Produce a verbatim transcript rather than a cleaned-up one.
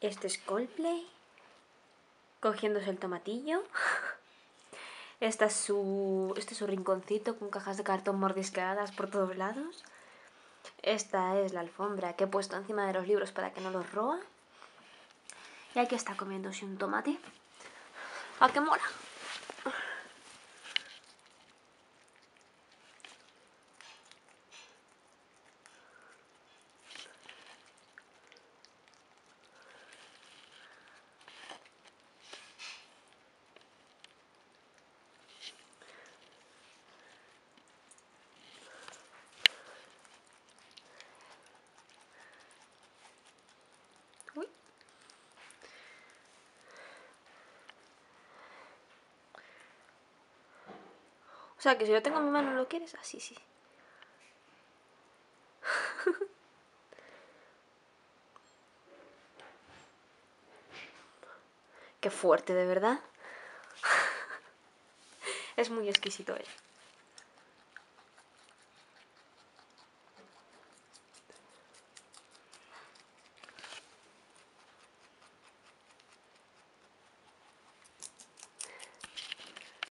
Este es Coldplay, cogiéndose el tomatillo. Esta es su, este es su rinconcito con cajas de cartón mordisqueadas por todos lados. Esta es la alfombra que he puesto encima de los libros para que no los roba. Y aquí está comiéndose un tomate. ¡Ah, qué mola! Uy. O sea, que si yo tengo en mi mano, ¿lo quieres? Ah, sí, sí. Qué fuerte, de verdad. Es muy exquisito él.